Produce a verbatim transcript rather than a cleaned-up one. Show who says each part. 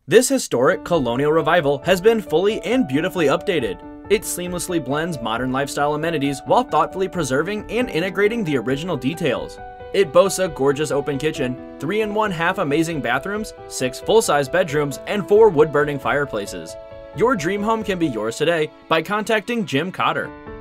Speaker 1: This historic Colonial Revival has been fully and beautifully updated. It seamlessly blends modern lifestyle amenities while thoughtfully preserving and integrating the original details. It boasts a gorgeous open kitchen, three and one half amazing bathrooms, six full-size bedrooms, and four wood-burning fireplaces. Your dream home can be yours today by contacting Jim Cotter.